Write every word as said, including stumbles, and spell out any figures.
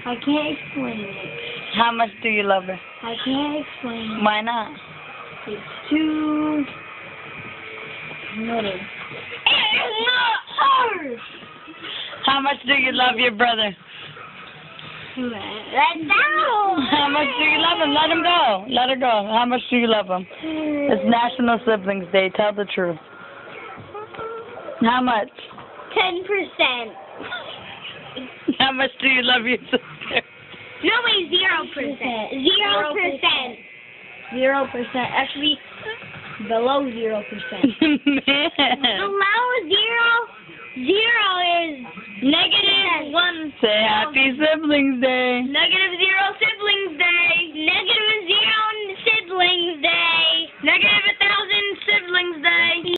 I can't explain it. How much do you love her? I can't explain it. Why not? It's too little. It's not hard. How much do you love your brother? Let go. How much do you love him? Let him go. Let her go. How much do you love him? It's National Siblings Day. Tell the truth. How much? Ten percent. How much do you love your sister? No, wait, zero percent. Zero percent. Zero percent. Actually, below zero percent. Below zero, zero is negative one. Say Happy Siblings Day. Negative zero siblings day. Negative zero siblings day. Negative a thousand siblings day.